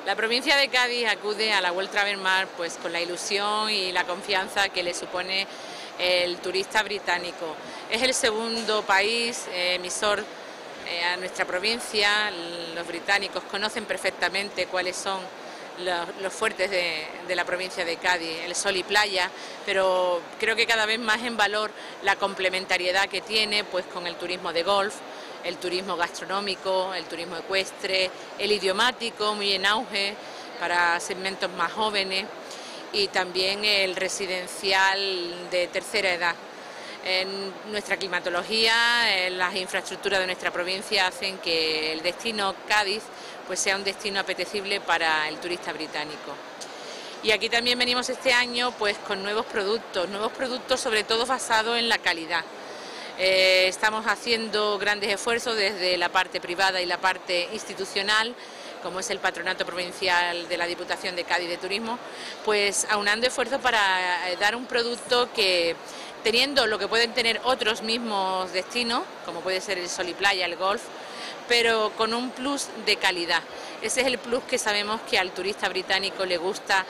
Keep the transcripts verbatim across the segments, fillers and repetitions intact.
La provincia de Cádiz acude a la World Travel Mark pues, con la ilusión y la confianza que le supone el turista británico. Es el segundo país eh, emisor eh, a nuestra provincia. Los británicos conocen perfectamente cuáles son los, los fuertes de, de la provincia de Cádiz, el sol y playa, pero creo que cada vez más en valor la complementariedad que tiene pues, con el turismo de golf, el turismo gastronómico, el turismo ecuestre, el idiomático, muy en auge para segmentos más jóvenes, y también el residencial de tercera edad. En nuestra climatología, en las infraestructuras de nuestra provincia hacen que el destino Cádiz pues sea un destino apetecible para el turista británico. Y aquí también venimos este año pues con nuevos productos, nuevos productos sobre todo basados en la calidad. Eh, estamos haciendo grandes esfuerzos desde la parte privada y la parte institucional, como es el Patronato Provincial de la Diputación de Cádiz de Turismo, pues aunando esfuerzos para dar un producto que, teniendo lo que pueden tener otros mismos destinos, como puede ser el sol y playa, el golf, pero con un plus de calidad. Ese es el plus que sabemos que al turista británico le gusta,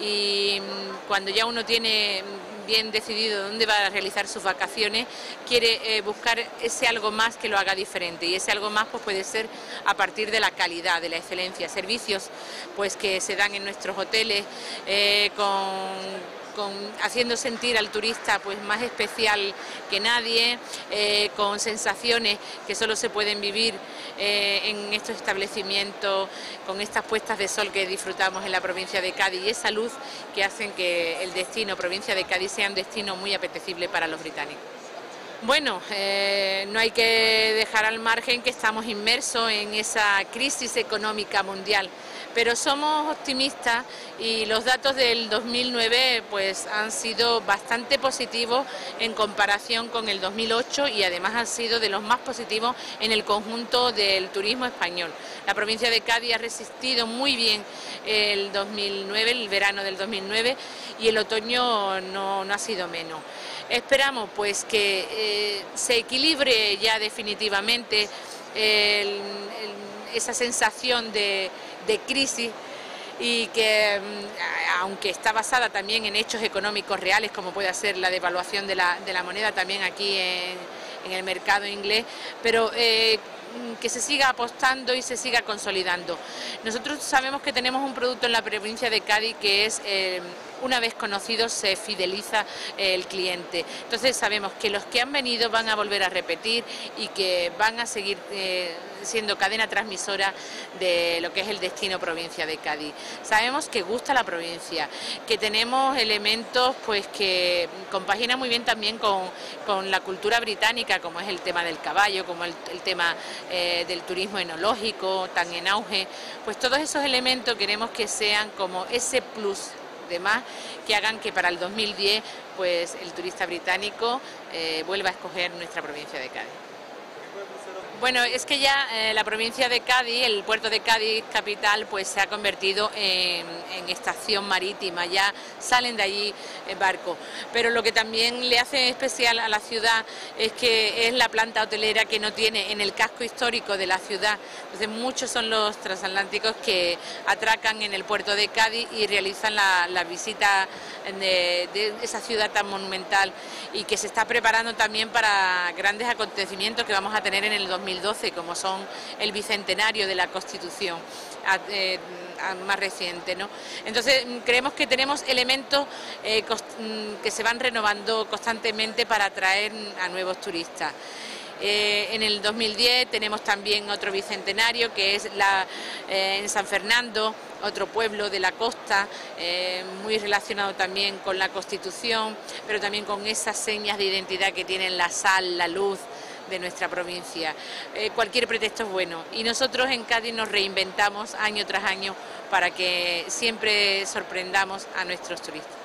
y cuando ya uno tiene bien decidido dónde va a realizar sus vacaciones, quiere eh, buscar ese algo más que lo haga diferente, y ese algo más pues puede ser a partir de la calidad, de la excelencia, servicios pues que se dan en nuestros hoteles eh, con Con, haciendo sentir al turista pues más especial que nadie, eh, con sensaciones que solo se pueden vivir eh, en estos establecimientos, con estas puestas de sol que disfrutamos en la provincia de Cádiz, y esa luz que hacen que el destino provincia de Cádiz sea un destino muy apetecible para los británicos. Bueno, eh, no hay que dejar al margen que estamos inmersos en esa crisis económica mundial, pero somos optimistas y los datos del dos mil nueve pues, han sido bastante positivos en comparación con el dos mil ocho, y además han sido de los más positivos en el conjunto del turismo español. La provincia de Cádiz ha resistido muy bien el dos mil nueve, el verano del dos mil nueve, y el otoño no, no ha sido menos. Esperamos pues que eh, se equilibre ya definitivamente el, el, esa sensación de, de crisis, y que aunque está basada también en hechos económicos reales, como puede ser la devaluación de la, de la moneda también aquí en, en el mercado inglés, pero eh, que se siga apostando y se siga consolidando. Nosotros sabemos que tenemos un producto en la provincia de Cádiz que es, eh, una vez conocido, se fideliza eh, el cliente. Entonces sabemos que los que han venido van a volver a repetir y que van a seguir eh, siendo cadena transmisora de lo que es el destino provincia de Cádiz. Sabemos que gusta la provincia, que tenemos elementos pues que compaginan muy bien también con, con la cultura británica, como es el tema del caballo, como el, el tema eh, del turismo enológico tan en auge. Pues todos esos elementos queremos que sean como ese plus de más que hagan que para el dos mil diez pues el turista británico eh, vuelva a escoger nuestra provincia de Cádiz. Bueno, es que ya eh, la provincia de Cádiz, el puerto de Cádiz capital, pues se ha convertido en, en estación marítima, ya salen de allí en barco. Pero lo que también le hace especial a la ciudad es que es la planta hotelera que no tiene en el casco histórico de la ciudad. Entonces muchos son los transatlánticos que atracan en el puerto de Cádiz y realizan la, la visita de, de esa ciudad tan monumental, y que se está preparando también para grandes acontecimientos que vamos a tener en el dos mil doce, como son el bicentenario de la Constitución eh, más reciente, ¿no? Entonces creemos que tenemos elementos eh, que se van renovando constantemente para atraer a nuevos turistas. Eh, en el dos mil diez tenemos también otro bicentenario que es la, eh, en San Fernando, otro pueblo de la costa, eh, muy relacionado también con la Constitución, pero también con esas señas de identidad que tienen la sal, la luz de nuestra provincia. Eh, cualquier pretexto es bueno, y nosotros en Cádiz nos reinventamos año tras año para que siempre sorprendamos a nuestros turistas.